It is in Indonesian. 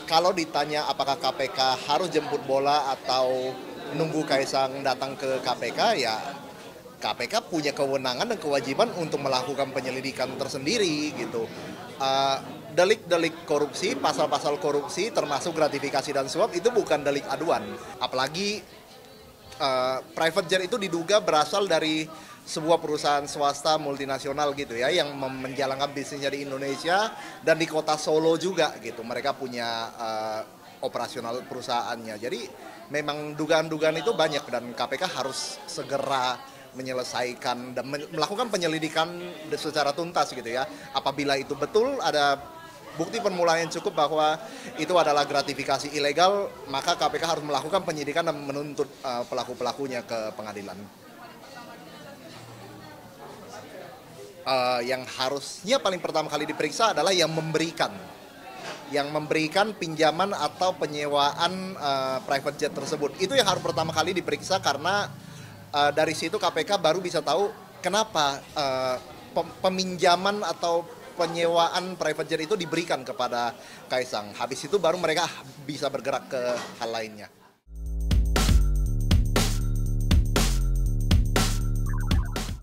Kalau ditanya apakah KPK harus jemput bola atau nunggu Kaisang datang ke KPK, ya KPK punya kewenangan dan kewajiban untuk melakukan penyelidikan tersendiri gitu. Delik-delik korupsi, pasal-pasal korupsi termasuk gratifikasi dan suap itu bukan delik aduan. Apalagi private jet itu diduga berasal dari sebuah perusahaan swasta multinasional gitu ya, yang menjalankan bisnisnya di Indonesia dan di kota Solo juga gitu. Mereka punya operasional perusahaannya. Jadi memang dugaan-dugaan itu banyak dan KPK harus segera menyelesaikan dan melakukan penyelidikan secara tuntas gitu ya. Apabila itu betul ada bukti permulaan yang cukup bahwa itu adalah gratifikasi ilegal, maka KPK harus melakukan penyidikan dan menuntut pelaku-pelakunya ke pengadilan. Yang harusnya paling pertama kali diperiksa adalah yang memberikan pinjaman atau penyewaan private jet tersebut. Itu yang harus pertama kali diperiksa karena dari situ KPK baru bisa tahu kenapa peminjaman atau penyewaan private jet itu diberikan kepada Kaisang. Habis itu baru mereka bisa bergerak ke hal lainnya.